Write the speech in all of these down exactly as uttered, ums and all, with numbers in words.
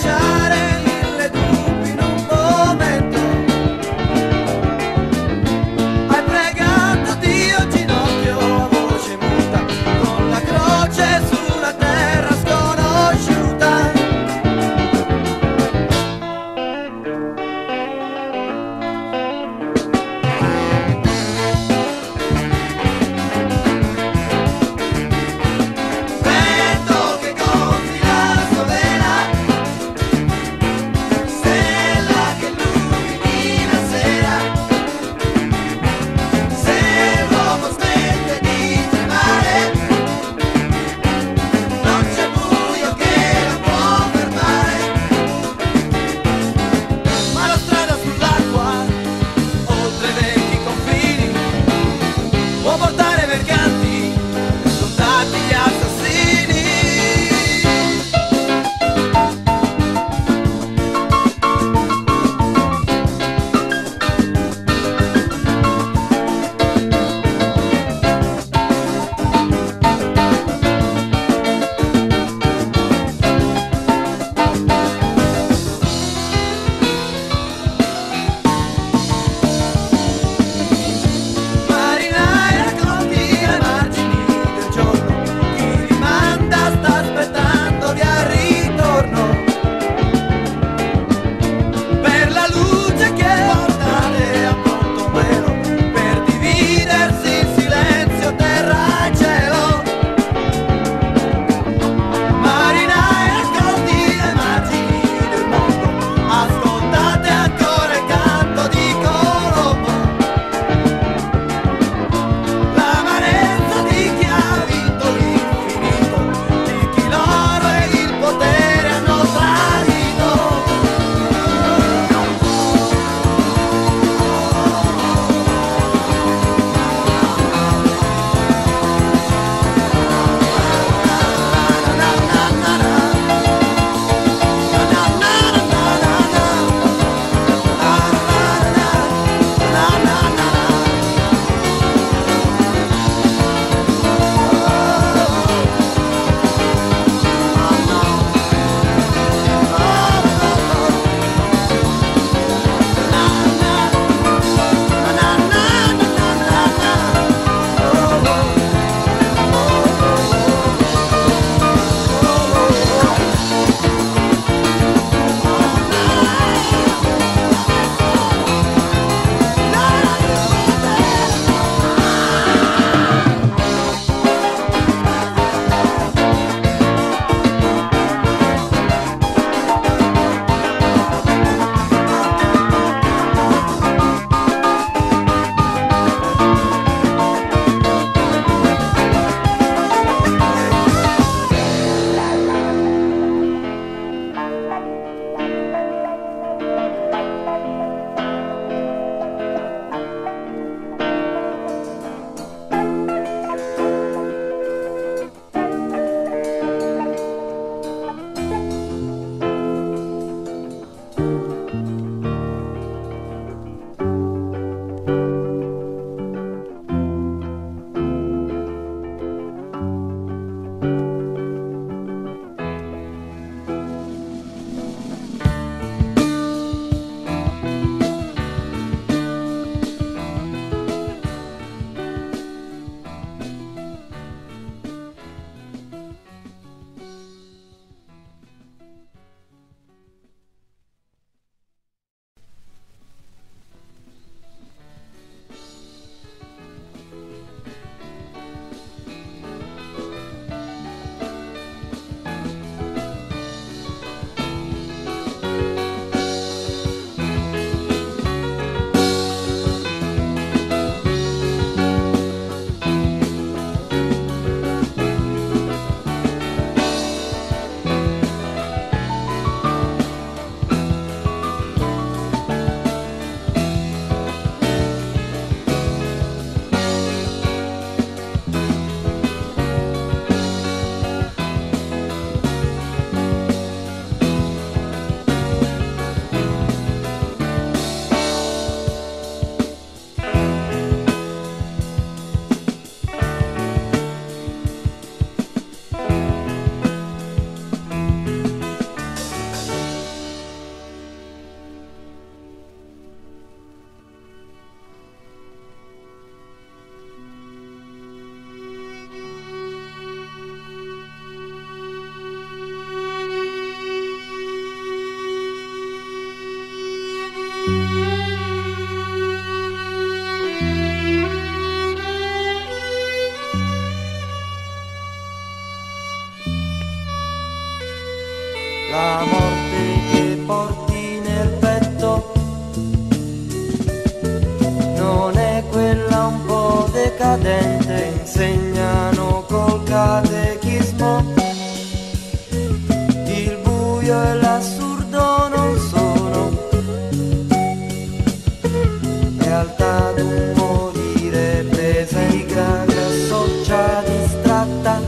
cacciare mille dubbi in un momento. Hai pregato Dio a ginocchio a voce muta, con la croce sulla terra sconosciuta. Vento che gonfi la sua vela, La morte che porti nel petto non è quella un po' decadente, insegnano col catechismo. Il buio e l'assurdo non sono realtà d'un morire presa in grande assoccia distratta.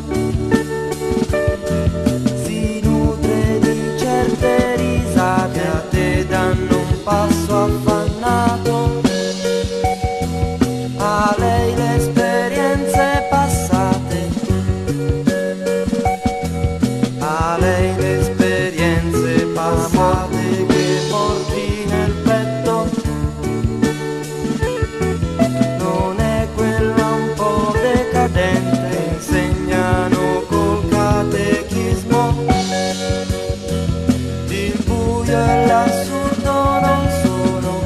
Passo affannato, a lei le esperienze passate, a lei le esperienze passate che porti nel petto, non è quella un po' decadente, insegnano col catechismo, il buio e l'assurdo non sono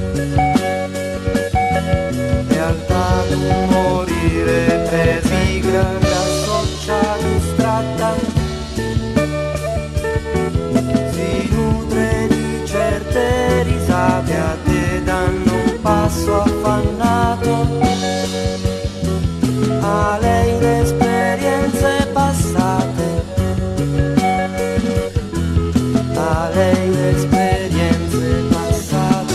realtà d'un morire presi grande assoccia distratta, si nutre di certe risate, a te danno un passo affannato, a lei le esperienze passate, a lei le esperienze passate.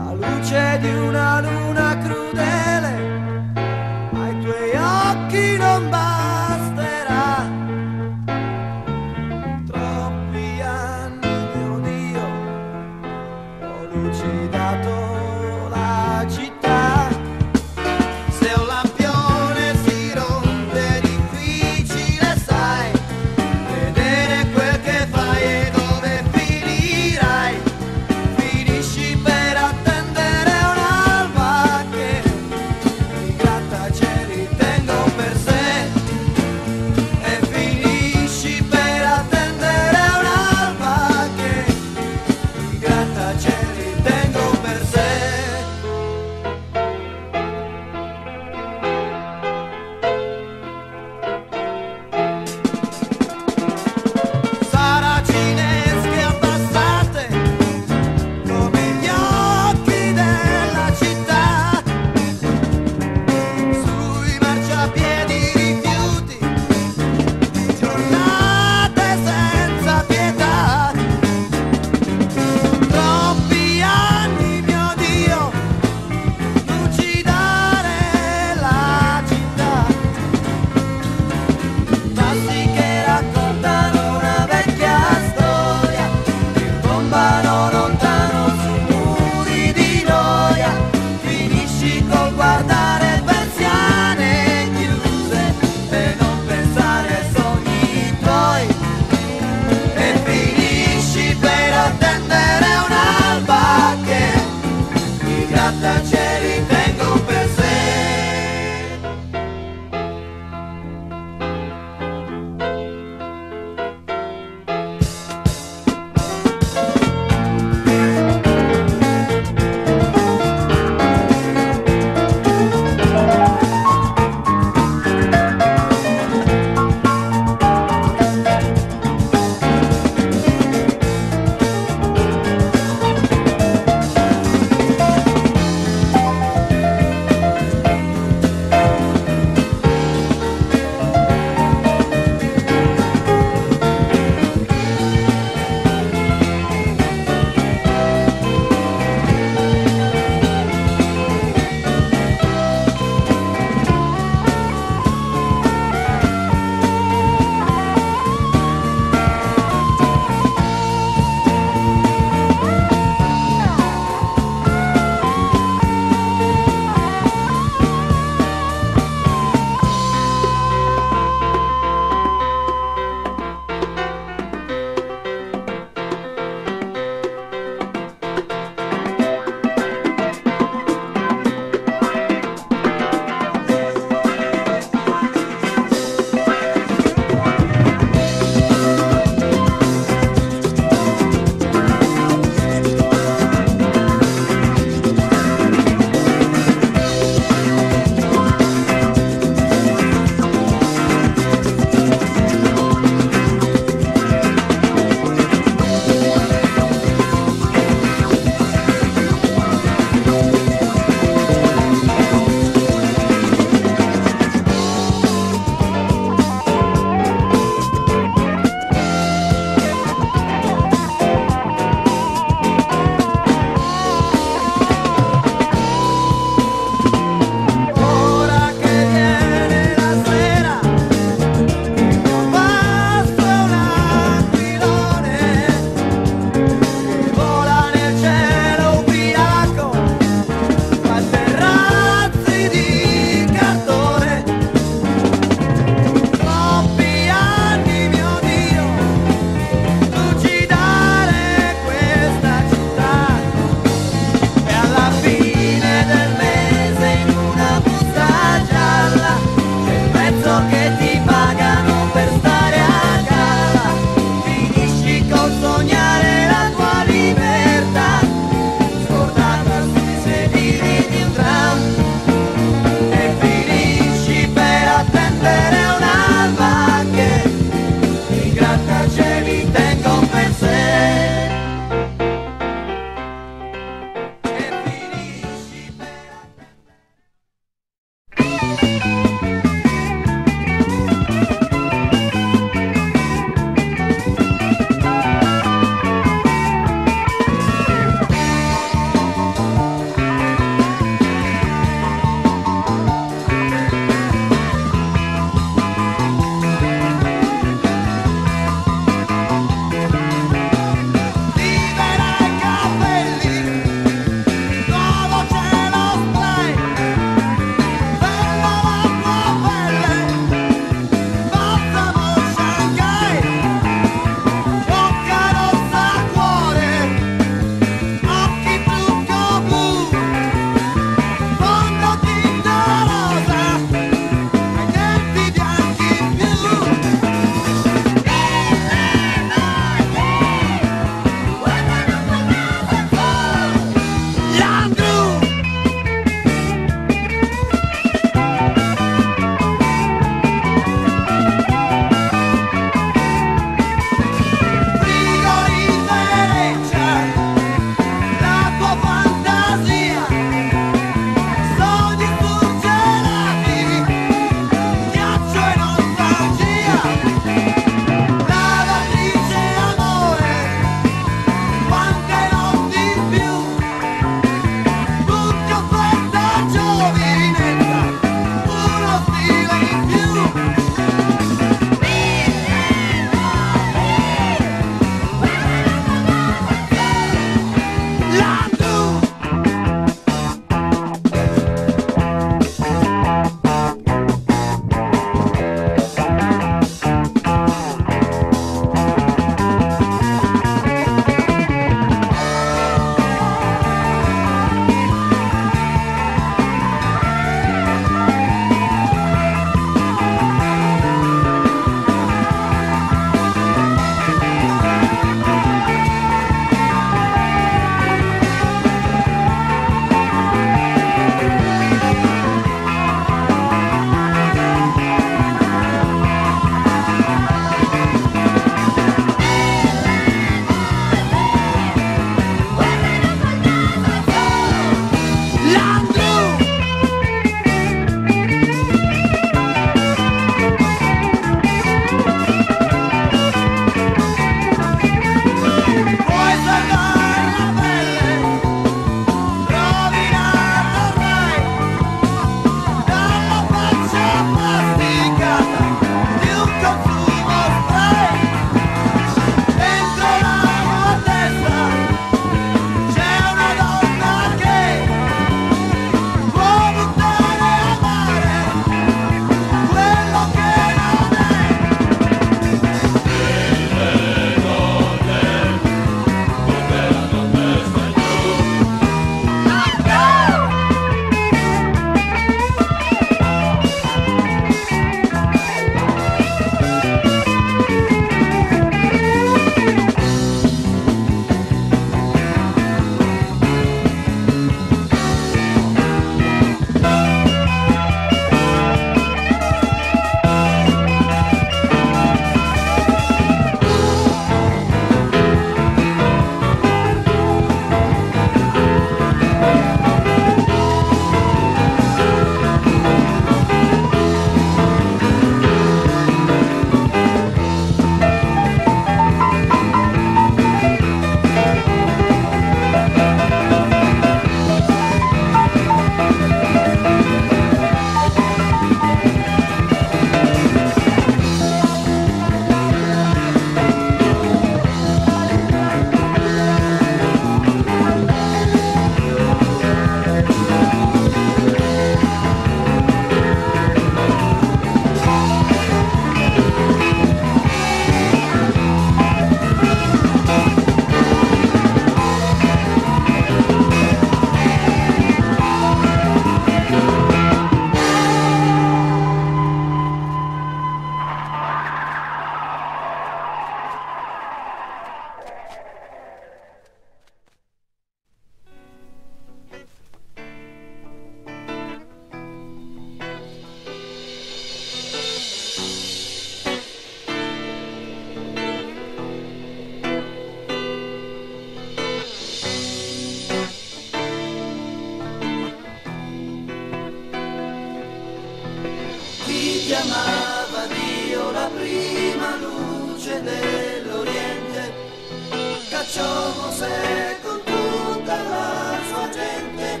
chiamava Dio la prima luce dell'Oriente, cacciò Mosè con tutta la sua gente,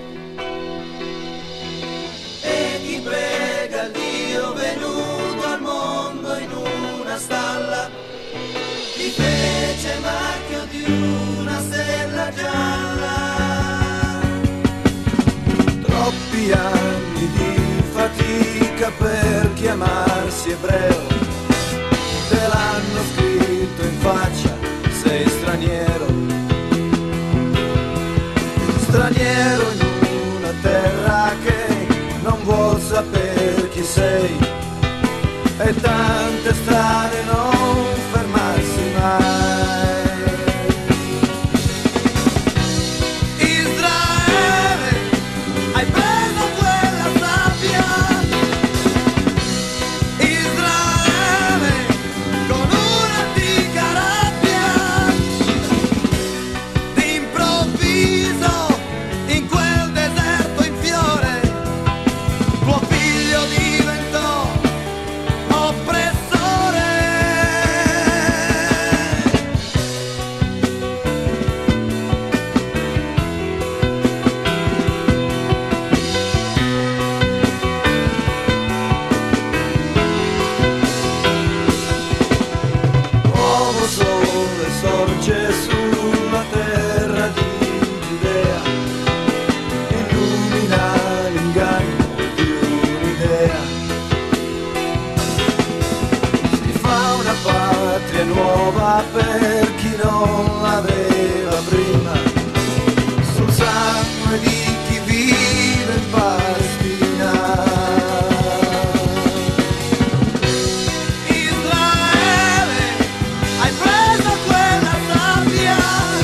e chi prega il Dio venuto al mondo in una stalla, ti fece marchio di una stella gialla. Troppi anni di fatica per chiamarsi ebreo, te l'hanno scritto in faccia, sei straniero, straniero in una terra che non vuol sapere chi sei, e tante strade non fermarsi mai. Nuova per chi non l'aveva prima, sul sangue di chi vive in Palestina. Israele, hai preso quella sabbia,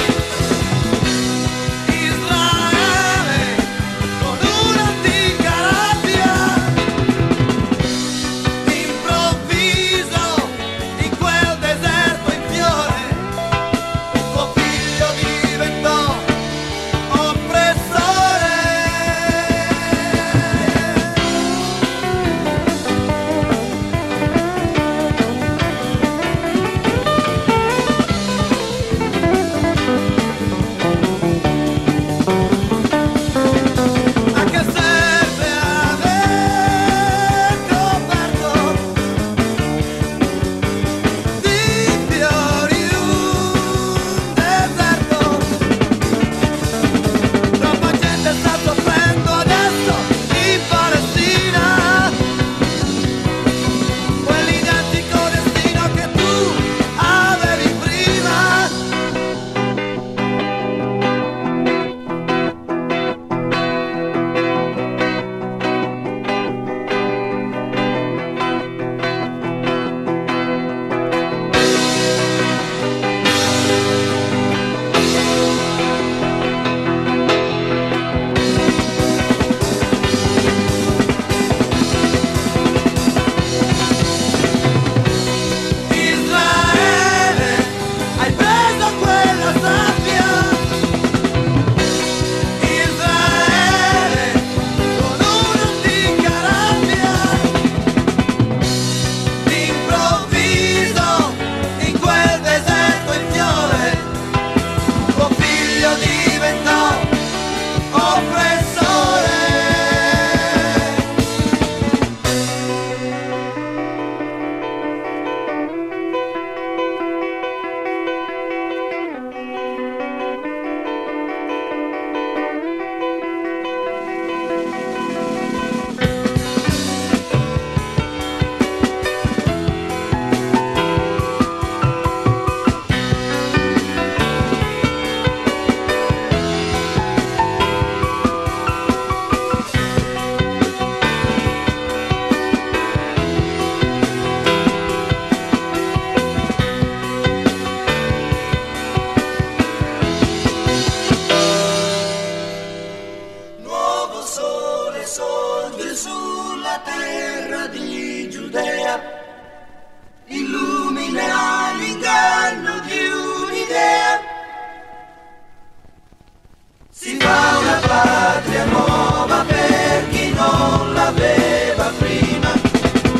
Israele, con un'antica rabbia, d'improvviso in quel deserto in fiore, tuo figlio diventò oppressore. A che serve aver coperto di fiori un deserto? Troppa gente sta soffrendo adesso in Palestina, quell'identico destino che tu avevi prima. Israele, hai preso quella sabbia, Israele, con un'antica rabbia, d'improvviso in quel deserto in fiore, tuo figlio diventò oppressore. Nuovo sole sorge sulla terra di Giudea, illumina l'inganno di un'idea. Si fa una patria nuova per chi non l'aveva prima,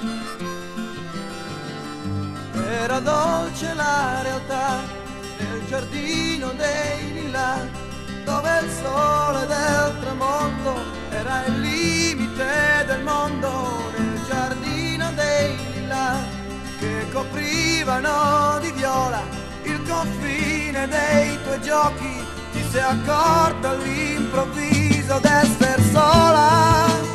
Era dolce la realtà nel giardino dei lilà, dove il sole del tramonto era il limite del mondo. Nel giardino dei lilà che coprivano di viola il confine dei tuoi giochi, ti sei accorta all'improvviso d'esser sola.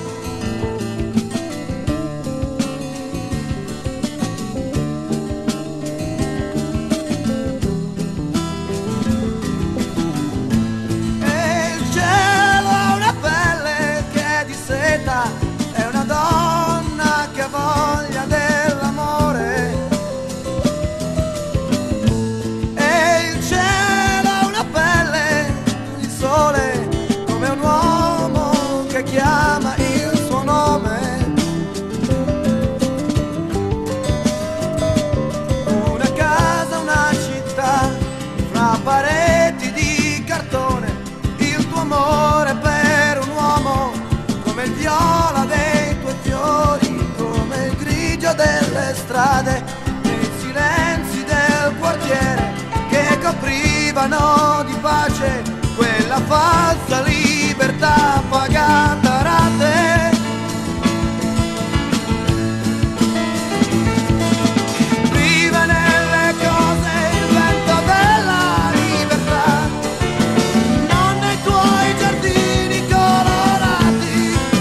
È una donna che ha voglia dell'amore, e il cielo ha una pelle, il sole come un uomo che chiama il suo nome. Una casa, una città, fra pareti di cartone, il tuo amore per un uomo come il viola dei tuoi fiori, come il grigio delle strade, nei silenzi del quartiere che coprivano di pace quella falsa libertà pagata a rate. Vive nelle cose il vento della libertà, non nei tuoi giardini colorati.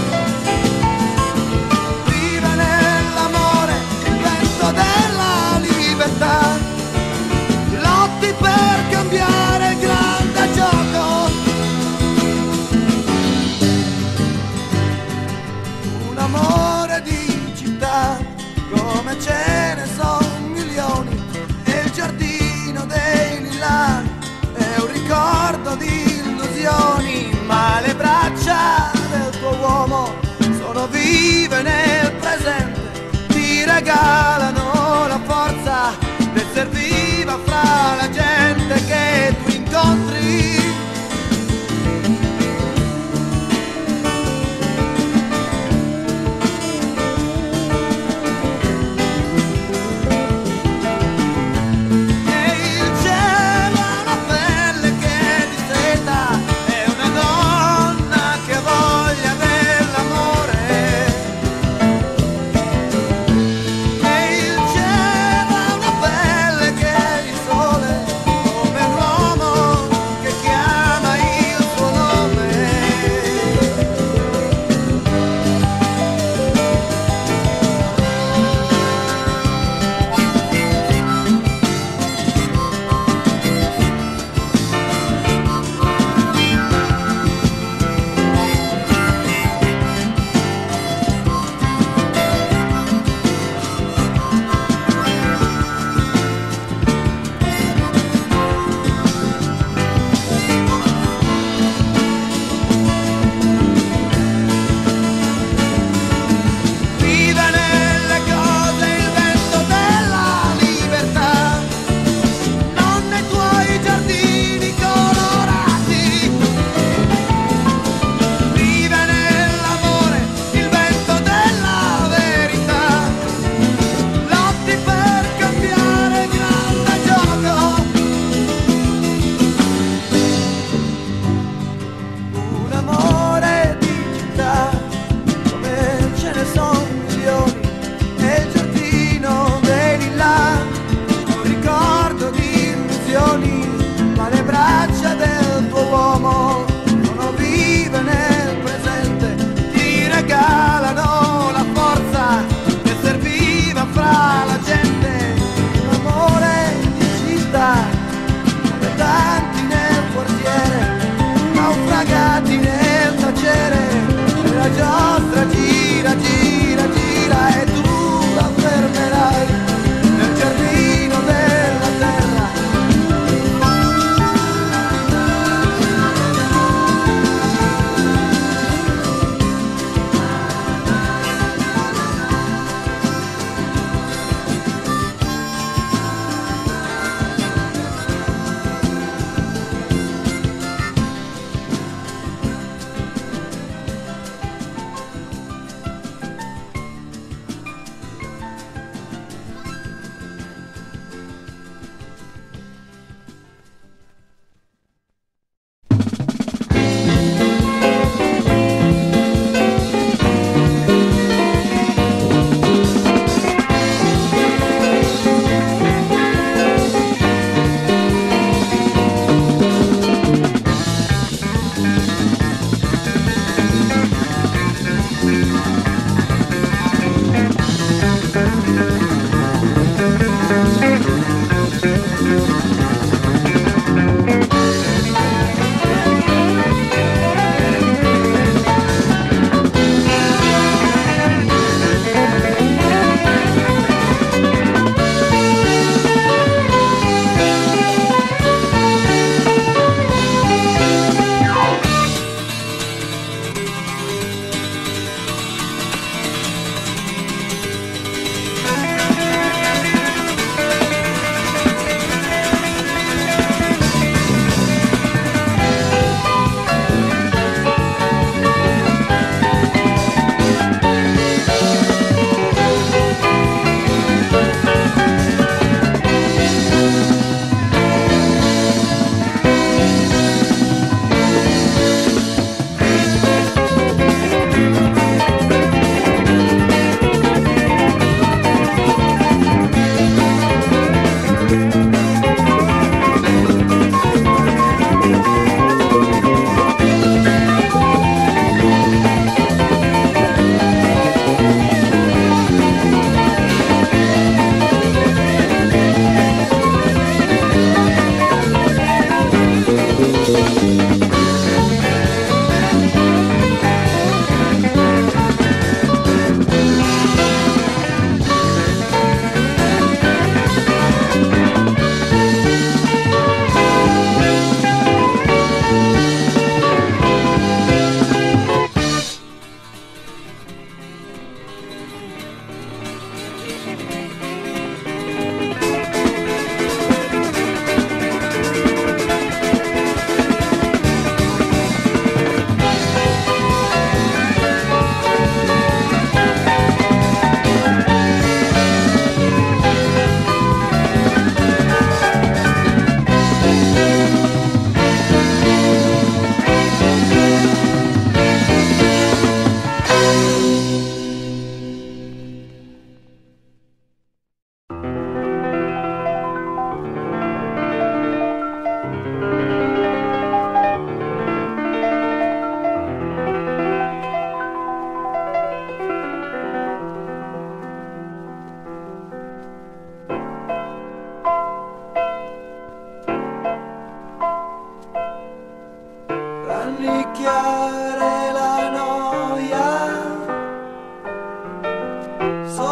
Della libertà, lotti per cambiare il grande gioco. Un amore di città, come ce ne sono milioni, e il giardino dei lilà è un ricordo di illusioni, ma le braccia del tuo uomo sono vive nel presente, ti regalano la forza d'esser viva fra la gente che tu incontri.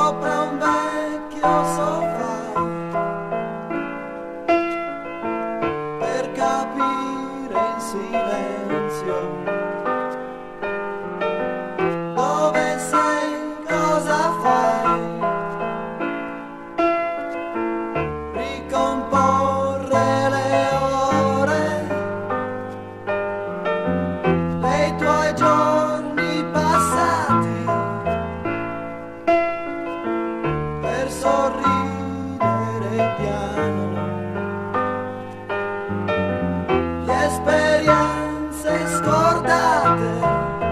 sopra un vecchio sofà per capire in silenzio dove sei, cosa fai, ricomporre le ore, dei tuoi giorni passati, per sorridere piano, le esperienze scordate.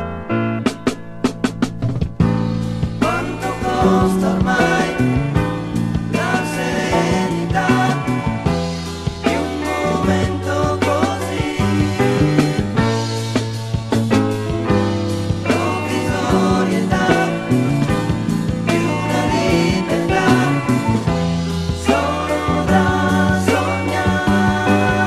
Quanto costa ormai la serenità di un momento così provvisorietà di una libertà solo da sognare.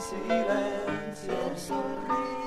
silenzio, sorriso.